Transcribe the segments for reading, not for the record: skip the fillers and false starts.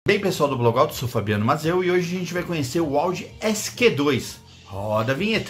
Bem, pessoal do Blogout, sou Fabiano Mazeu e hoje a gente vai conhecer o Audi SQ2. Roda a vinheta.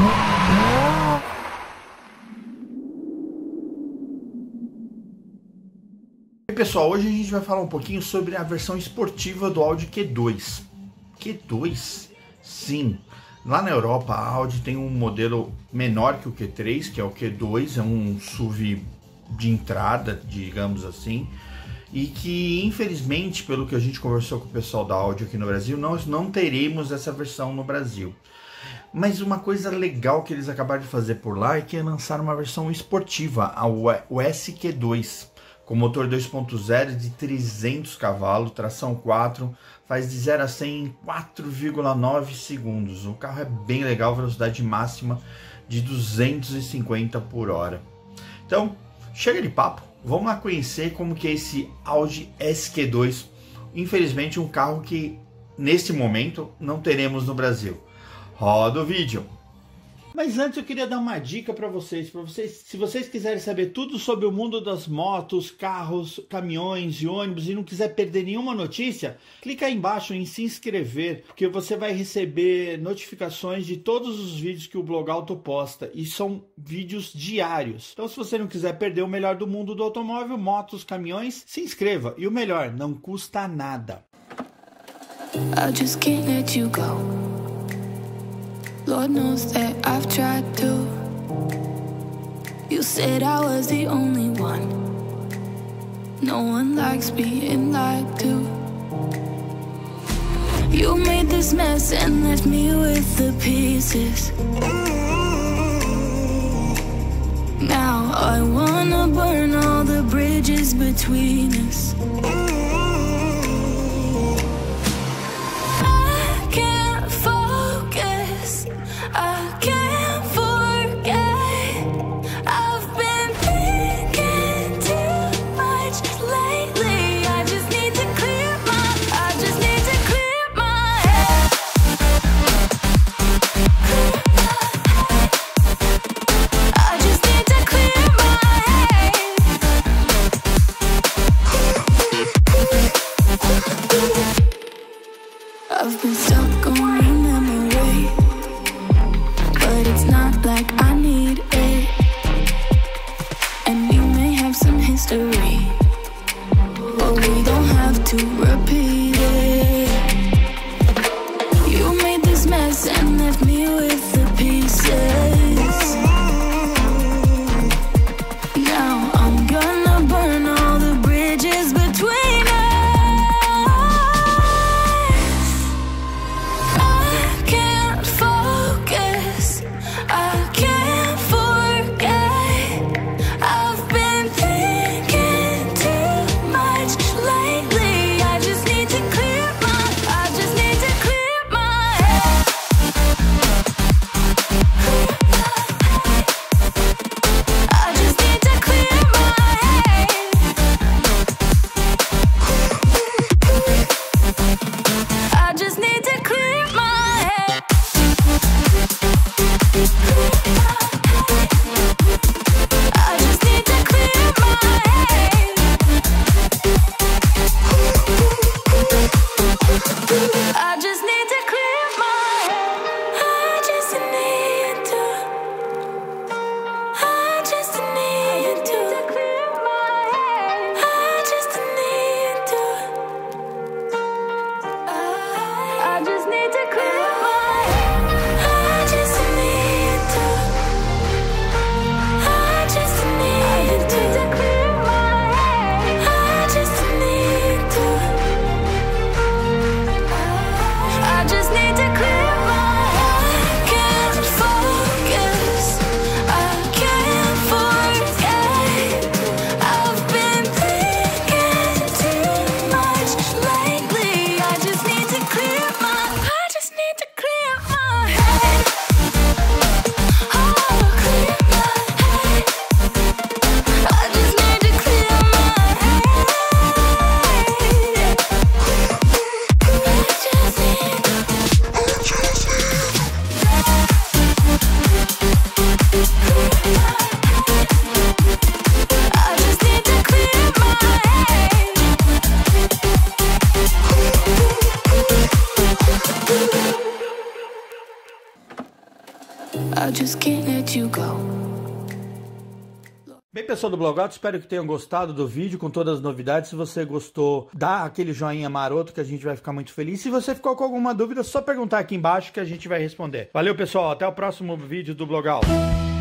Bem, pessoal, hoje a gente vai falar um pouquinho sobre a versão esportiva do Audi Q2. Q2? Sim. Lá na Europa a Audi tem um modelo menor que o Q3, que é o Q2, é um SUV de entrada, digamos assim, e que infelizmente, pelo que a gente conversou com o pessoal da Audi aqui no Brasil, nós não teremos essa versão no Brasil. Mas uma coisa legal que eles acabaram de fazer por lá é que lançaram uma versão esportiva, o SQ2, com motor 2.0 de 300 cavalos, tração 4, faz de 0 a 100 em 4,9 segundos. O carro é bem legal, velocidade máxima de 250 por hora. Então, chega de papo, vamos lá conhecer como que é esse Audi SQ2. Infelizmente um carro que neste momento não teremos no Brasil. Roda o vídeo. Mas antes eu queria dar uma dica para vocês, se vocês quiserem saber tudo sobre o mundo das motos, carros, caminhões e ônibus e não quiser perder nenhuma notícia, clica aí embaixo em se inscrever, porque você vai receber notificações de todos os vídeos que o Blogout posta, e são vídeos diários. Então se você não quiser perder o melhor do mundo do automóvel, motos, caminhões, se inscreva. E o melhor, não custa nada. I just can't let you go. Lord knows that I've tried to. You said I was the only one. No one likes being lied to. You made this mess and left me with the pieces. Now I wanna burn all the bridges between us. I've been stuck on your memory, but it's not like I need it. And we may have some history, but we don't have to repeat it. You made this mess and left me with the pieces. Now I'm gonna burn all the bridges between us. I just can't let you go. Bem, pessoal do Blog Auto, espero que tenham gostado do vídeo com todas as novidades. Se você gostou, dá aquele joinha maroto que a gente vai ficar muito feliz. Se você ficou com alguma dúvida, é só perguntar aqui embaixo que a gente vai responder. Valeu, pessoal. Até o próximo vídeo do Blog Auto.